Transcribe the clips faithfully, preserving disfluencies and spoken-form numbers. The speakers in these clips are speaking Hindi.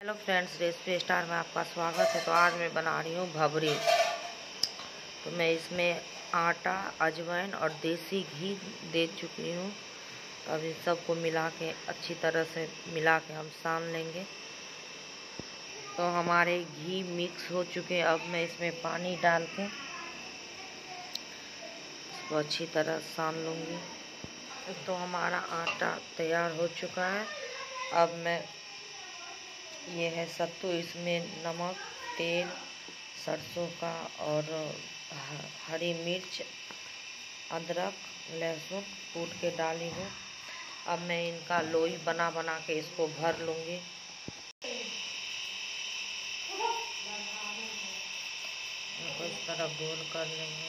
हेलो फ्रेंड्स, रेसिपी स्टार में आपका स्वागत है। तो आज मैं बना रही हूँ भबरी। तो मैं इसमें आटा, अजवाइन और देसी घी दे चुकी हूँ। अब इन सबको मिला के अच्छी तरह से मिला के हम सान लेंगे। तो हमारे घी मिक्स हो चुके हैं। अब मैं इसमें पानी डाल के इसको अच्छी तरह सान लूँगी। तो हमारा आटा तैयार हो चुका है। अब मैं ये है सत्तू, इसमें नमक, तेल, सरसों का और हरी मिर्च, अदरक, लहसुन कूट के डाली हूँ। अब मैं इनका लोई बना बना के इसको भर लूँगी। इनको इस तरह गोल कर लेंगे।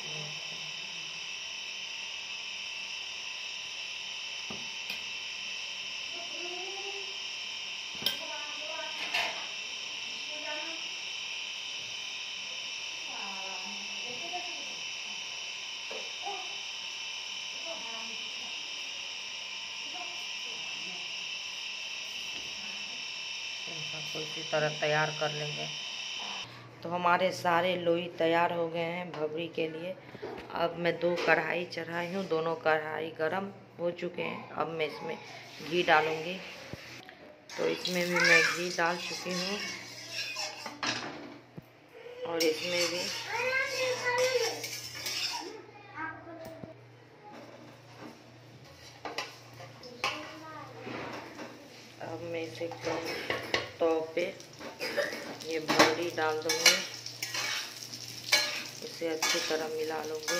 सबको इसी तरह तैयार कर लेंगे। तो हमारे सारे लोई तैयार हो गए हैं भबरी के लिए। अब मैं दो कढ़ाई चढ़ाई हूँ, दोनों कढ़ाई गरम हो चुके हैं। अब मैं इसमें घी डालूँगी। तो इसमें भी मैं घी डाल चुकी हूँ और इसमें भी अब मैं इसे तवे पे ये भबरी डाल दूँगी। इसे अच्छी तरह मिला लूँगी।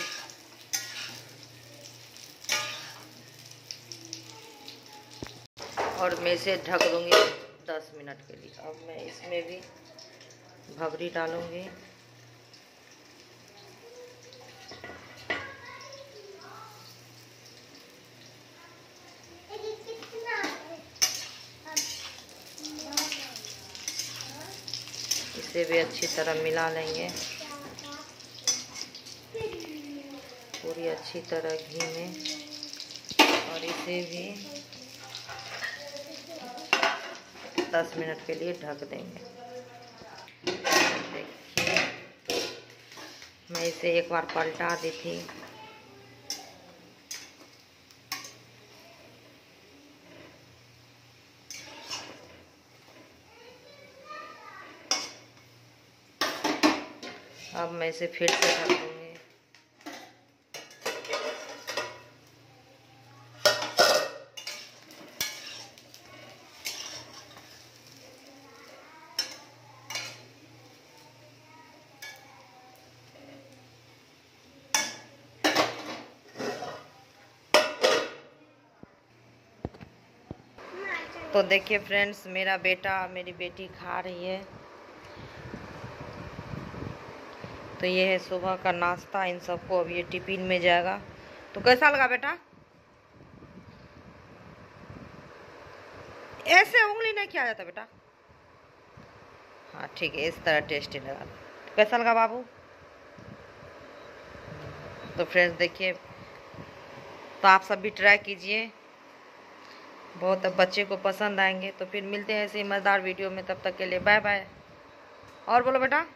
और मैं इसे ढक दूँगी दस मिनट के लिए। अब मैं इसमें भी भबरी डालूँगी। इसे भी अच्छी तरह मिला लेंगे पूरी अच्छी तरह घी में। और इसे भी दस मिनट के लिए ढक देंगे। देखिए, मैं इसे एक बार पलटा दी थी। अब मैं इसे फिर से ढक दूँगी। तो देखिए फ्रेंड्स, मेरा बेटा मेरी बेटी खा रही है। तो ये है सुबह का नाश्ता। इन सबको अब ये टिफिन में जाएगा। तो कैसा लगा बेटा? ऐसे उंगली नहीं किया जाता बेटा। हाँ ठीक है, इस तरह टेस्टी लगा। तो कैसा लगा बाबू? तो फ्रेंड्स देखिए, तो आप सब भी ट्राई कीजिए, बहुत बच्चे को पसंद आएंगे। तो फिर मिलते हैं ऐसे मज़ेदार वीडियो में। तब तक के लिए बाय बाय। और बोलो बेटा।